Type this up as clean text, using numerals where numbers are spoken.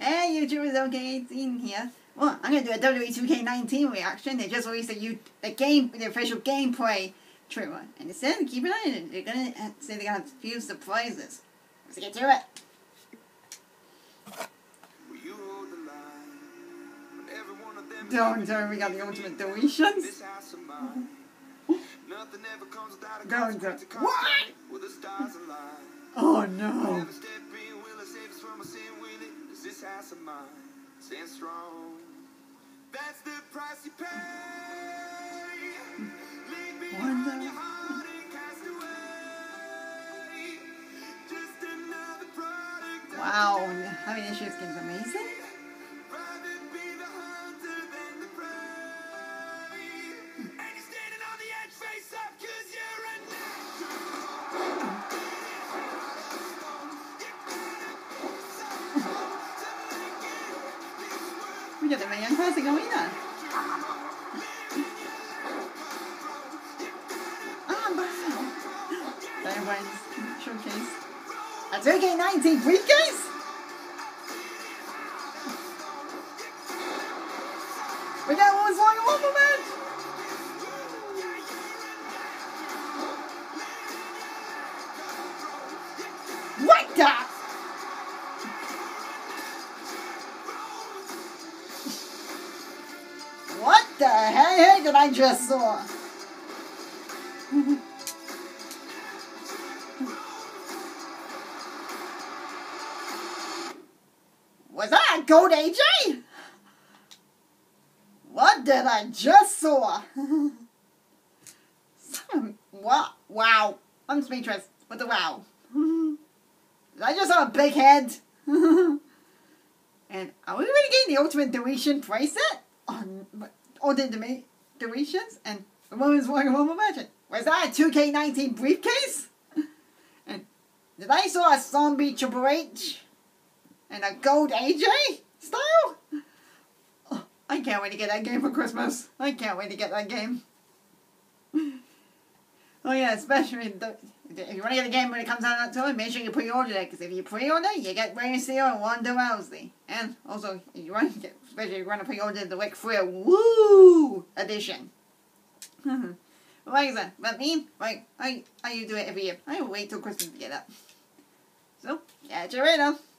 Hey YouTubers, LK18 here. Well, I'm gonna do a WWE 2K19 reaction. They just released the official gameplay trailer, and it said keep an eye on it. They're gonna say they're gonna have a few surprises. Let's get to it. Don't we got the ultimate deletions. Don't. What? Oh no. Stand strong. That's the price you pay. Leave behind your heart and cast away. Just another product. Wow, having issues is amazing. Rather be the hunter than the prey. And you're standing on the edge, face up, 'cause you're a bây giờ tụi mày ăn phá xin không ý nè. Everyone's showcase. A 2K19 briefcase? We got one song and one more match! What the? What the heck did I just saw? Was that a gold AJ? What did I just saw? Wow. I'm speechless with the wow. Did I just saw a big head? And are we really getting the ultimate deletion playset? All the deletions? And the woman's walking home imagine. Was that a 2K19 briefcase? And did I saw a zombie Triple H? And a gold AJ style? Oh, I can't wait to get that game for Christmas. I can't wait to get that game. Oh yeah, especially if you want to get the game when it comes out in October, make sure you pre-order it. Because if you pre-order, you get Rey Mysterio and Ronda Rousey. And also, if you want to get, especially if you want to pre-order the Ric Flair Woo edition. Like I said, but me, like I do it every year. I wait till Christmas to get that. So, catch you later.